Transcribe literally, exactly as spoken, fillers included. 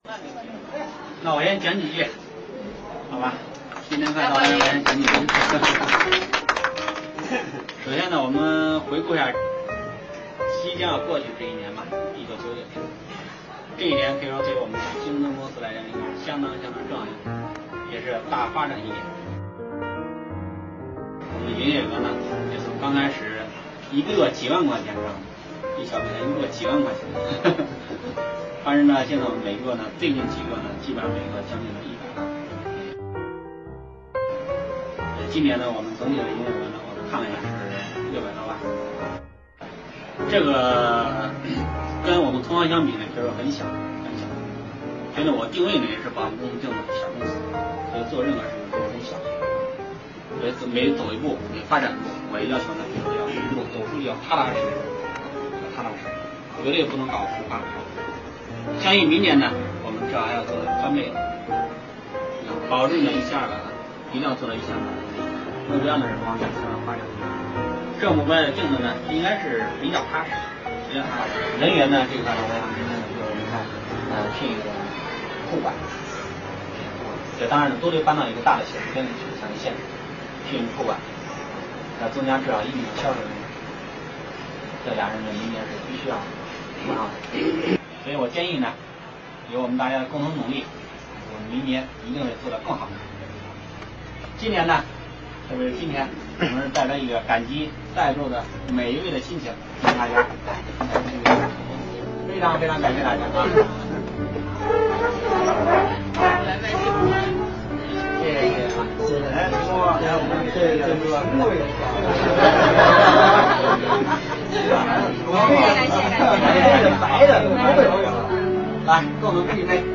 那我先讲几句，好吧？新年快到，我先讲几句。首先呢，我们回顾一下即将要过去这一年吧，一九九九年。这一年可以说对我们京东公司来讲，相当相当重要，也是大发展一年。我们营业额呢，也从刚开始一个月几万块钱是吧？一小块钱一个月几万块钱。但是呢，现在我们每个呢，最近几个呢，基本上每个将近了一百万。今年呢，我们总体的营业额呢，我看了一下是六百多万。这个跟我们同行相比呢，就是很小很小。觉得我定位呢也是把我们公司定的小公司，所以做任何事情都是很小。所以每走一步，每发展一步，我也要求呢，就是要一路走出去要踏踏实实，要踏踏实实，绝对不能搞浮夸。相信明年呢，我们至少还要做到翻倍，保证呢一千二百万，一定要做到一千二百万。目标呢是往两千万发展。这个目标定的呢，应该是比较踏实，比较踏实。人员呢这块呢，我想明年呢，就是我们看，呃，聘一个库管，这当然呢都得搬到一个大的县城里去才能现实，聘一个库管，要增加至少一名销售人员。这俩人呢，明年是必须要马上。所以我建议呢，有我们大家的共同努力，我们明年一定会做得更好。今年呢，特别是今天，我们是带着一个感激在座的每一位的心情，谢谢大家，非常非常感谢大家啊！谢谢谢谢啊！谢谢，来，说，来我们这这个各位，感谢感谢，这个白的都有。来，共同干一杯。